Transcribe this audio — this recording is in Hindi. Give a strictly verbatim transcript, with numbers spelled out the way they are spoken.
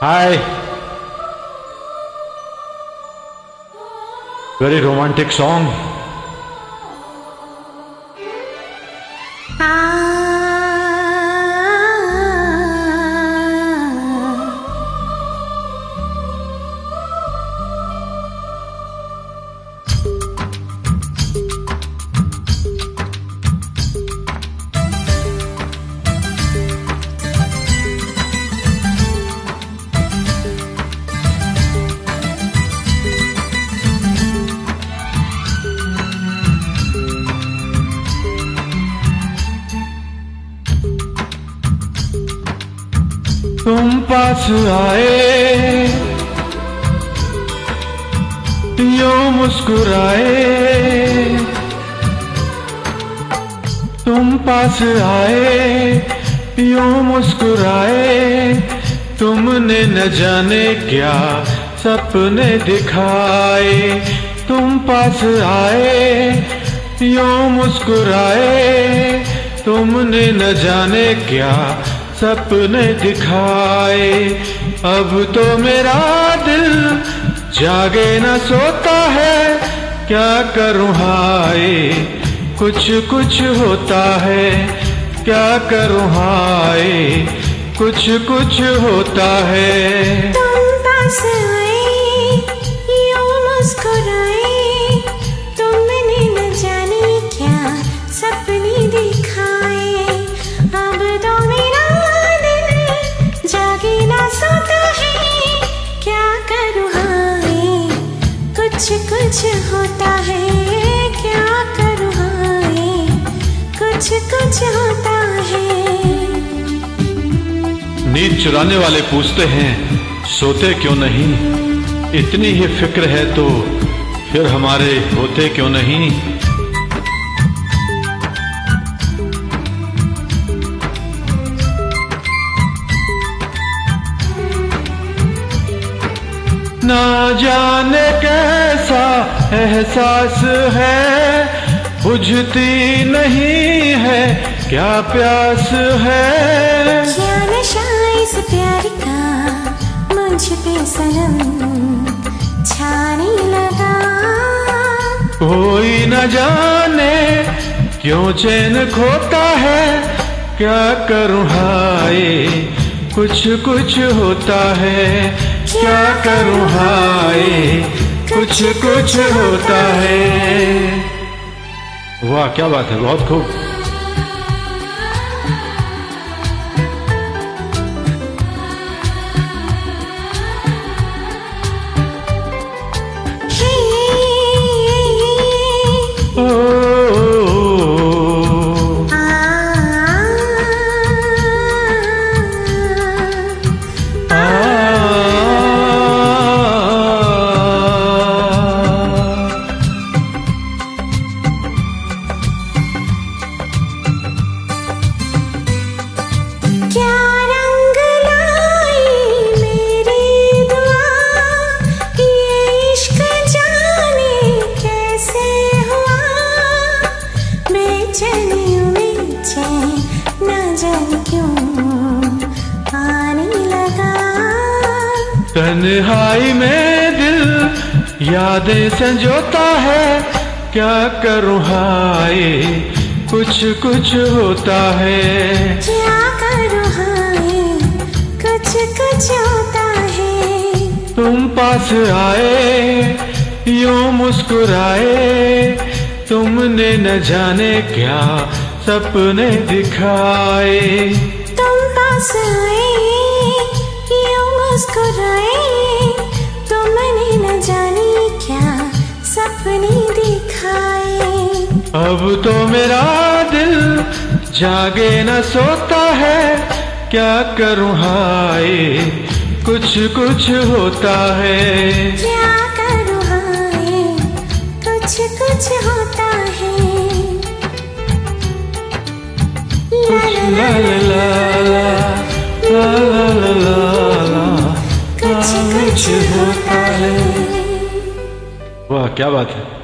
Hi. Very romantic song. तुम पास आए यूं मुस्कुराए, तुम पास आए यूं मुस्कुराए, तुमने न जाने क्या सपने दिखाए। तुम पास आए यूं मुस्कुराए, तुमने न जाने क्या सपने दिखाए। अब तो मेरा दिल जागे न सोता है, क्या करूं हाय कुछ कुछ होता है। क्या करूं हाय कुछ कुछ होता है। तुम पास आए यूं मुस्कुराए, तुमने न जाने क्या सपने दिखाए। अब तो मेरा जागे ना सोता है, क्या करूं हाय कुछ कुछ होता है। क्या करूं हाय कुछ कुछ होता है। नींद चुराने वाले पूछते हैं सोते क्यों नहीं, इतनी ही फिक्र है तो फिर हमारे होते क्यों नहीं। ना जाने कैसा एहसास है, बुझती नहीं है क्या प्यास है। क्या नशा इस प्यार का मुझ पे सनम छाने लगा। कोई न जाने क्यों चैन खोता है, क्या करूं हाय कुछ कुछ होता है। क्या करूं हाय कुछ कुछ होता है। वाह क्या बात है, बहुत खूब। तन्हाई में दिल यादें संजोता है, क्या करूं हाय कुछ कुछ होता है। क्या करूं हाय कुछ कुछ होता है। तुम पास आए यूं मुस्कुराए, तुमने न जाने क्या सपने दिखाए। तुम पास आए यूं मुस्कुराए, तुमने न जाने क्या सपने दिखाए। अब तो मेरा दिल जागे न सोता है, क्या करूं हाय कुछ कुछ होता है। क्या करूं हाय कुछ कुछ होता है। ला ला ला ला ला ला ला ला ला कुछ कुछ होता है। वाह क्या बात है।